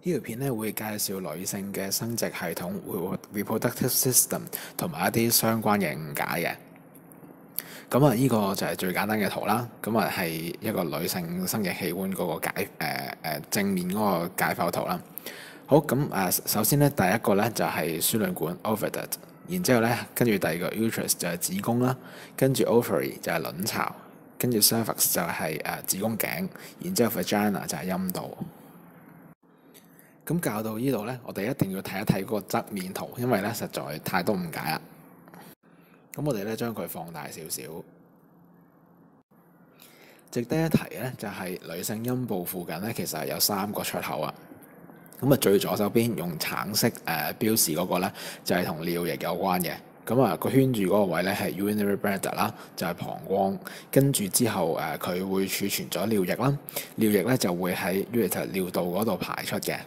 呢條片咧會介紹女性嘅生殖系統 （reproductive system） 同埋一啲相關嘅誤解嘅。咁啊，呢個就係最簡單嘅圖啦。咁啊，係一個女性生殖器官嗰個正面嗰個解剖圖啦。好，咁首先咧，第一個咧就係輸卵管 （oviduct），然之後咧，跟住第二個 uterus 就係子宮啦，跟住 ovary 就係卵巢，跟住 cervix 就係子宮頸，然之後 vagina 就係陰道。咁教到呢度咧，我哋一定要睇一睇嗰個側面圖，因為咧實在太多誤解啦。咁我哋咧將佢放大少少。值得一提咧，就係女性陰部附近咧，其實係有3個出口啊。咁啊，最左手邊用橙色標示嗰個咧，就係同尿液有關嘅。咁啊，個圈住嗰個位咧係 urinary bladder 啦，就係膀胱。跟住之後佢會儲存咗尿液啦，尿液咧就會喺 ureter 尿道嗰度排出嘅。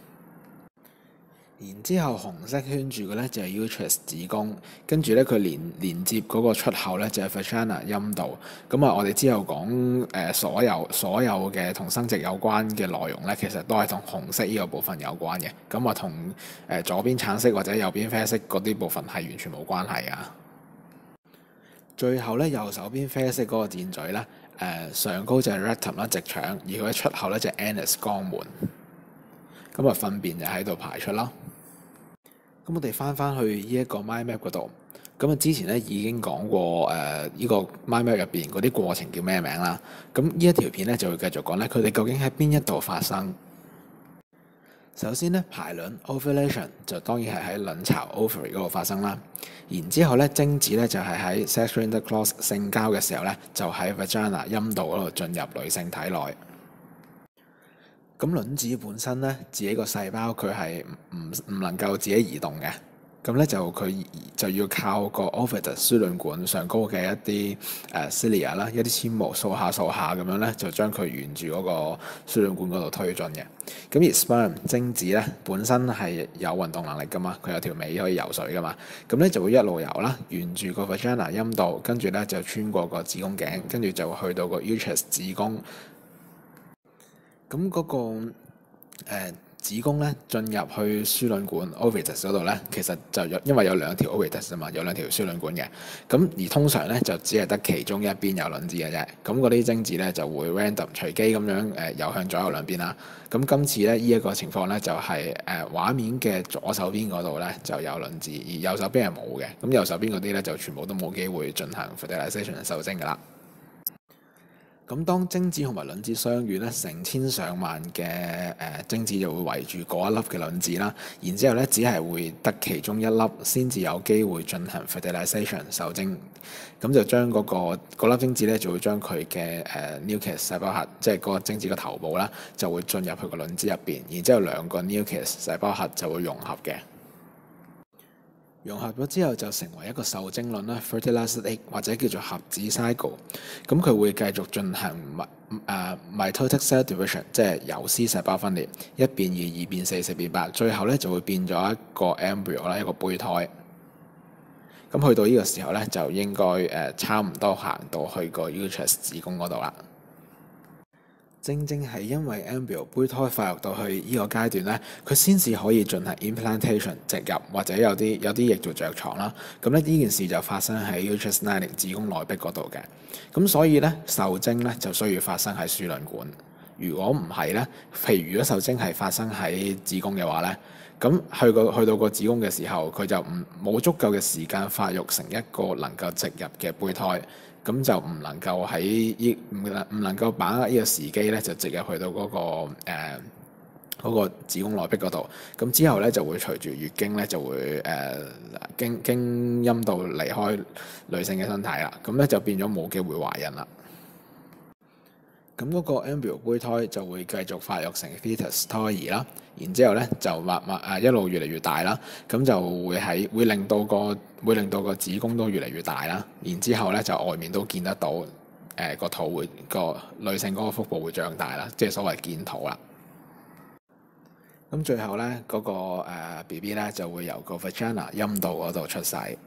然之後紅色圈住嘅咧就係 uterus 子宮，跟住咧佢連接嗰個出口咧就係 vagina 陰道。咁啊，我哋之後講所有嘅同生殖有關嘅內容咧，其實都係同紅色呢個部分有關嘅。咁啊，同左邊橙色或者右邊啡色嗰啲部分係完全冇關係啊。最後咧，右手邊啡色嗰個箭嘴咧，上高就係 rectum 啦，直腸，而佢嘅出口咧就係 anus 肛門。咁啊，糞便就喺度排出啦。咁我哋翻去呢一個 mind map 嗰度，咁啊之前咧已經講過呢個 mind map 入邊嗰啲過程叫咩名啦。咁呢一條片咧就會繼續講咧，佢哋究竟喺邊一度發生？首先咧，排卵 ovulation 就當然係喺卵巢 ovary 嗰度發生啦。然之後咧，精子咧就係喺 sexual intercourse 性交嘅時候咧，就喺 vagina 陰道嗰度進入女性體內。咁卵子本身咧，自己個細胞佢係唔能夠自己移動嘅，咁咧佢就要靠個 oviduct 輸卵管上高嘅一啲cilia 啦，一啲纖毛掃下咁樣咧，就將佢沿住嗰個輸卵管嗰度推進嘅。咁而 sperm 精子咧本身係有運動能力噶嘛，佢有條尾可以游水噶嘛，咁咧就會一路游啦，沿住個 vagina 陰道，跟住咧就穿過個子宮頸，跟住就去到個 uterus 子宮。咁嗰個子宮咧進入去輸卵管 oviduct 嗰度咧，其實就因為有2條 oviduct 啊嘛，有2條輸卵管嘅。咁而通常咧就只係得其中一邊有卵子嘅啫。咁嗰啲精子咧就會 random 隨機咁樣游向左右兩邊啦。咁今次咧呢一個情況咧就係畫面嘅左手邊嗰度咧就有卵子，而右手邊係冇嘅。咁右手邊嗰啲咧就全部都冇機會進行 fertilization 受精噶啦。咁當精子同埋卵子相遇咧，成千上萬嘅精子就會圍住嗰一粒嘅卵子啦，然之後咧只係會得其中一粒先至有機會進行 fertilization 受精，咁就將嗰粒精子咧就會將佢嘅nucleus 細胞核，即係嗰個精子嘅頭部啦，就會進入去個卵子入邊，然之後2個 nucleus 細胞核就會融合嘅。融合咗之後就成為一個受精卵啦 fertilized egg 或者叫做核子 cycle。咁佢會繼續進行mitotic cell division， 即係有絲細胞分裂，1變2，2變4，4變8，最後咧就會變咗一個 embryo 啦，一個胚胎。咁去到呢個時候咧，就應該差唔多行到去個 uterus 子宮嗰度啦。正係因為 embryo 胚胎發育到去呢個階段咧，佢先至可以進行 implantation 植入，或者有啲譯做着床啦。咁咧呢件事就發生喺 uterus lining 子宮內壁嗰度嘅。咁所以咧受精咧就需要發生喺輸卵管。如果唔係咧，譬如如果受精係發生喺子宮嘅話咧，咁去到個子宮嘅時候，佢就冇足夠嘅時間發育成一個能夠植入嘅胚胎。咁就唔能夠唔能夠把握呢個時機咧，就直入去到嗰個子宮內壁嗰度。咁之後咧就會隨住月經咧就會經陰道離開女性嘅身體啦。咁咧就變咗冇機會懷孕啦。咁嗰個 embryo 胚胎就會繼續發育成 fetus 胎兒啦，然之後咧就一路越嚟越大啦，咁就會令到個子宮都越嚟越大啦，然之後咧就外面都見得到個肚個女性嗰個腹部會脹大啦，即係所謂見肚啦。咁最後咧嗰個BB 咧就會由個 vagina 陰道嗰度出世。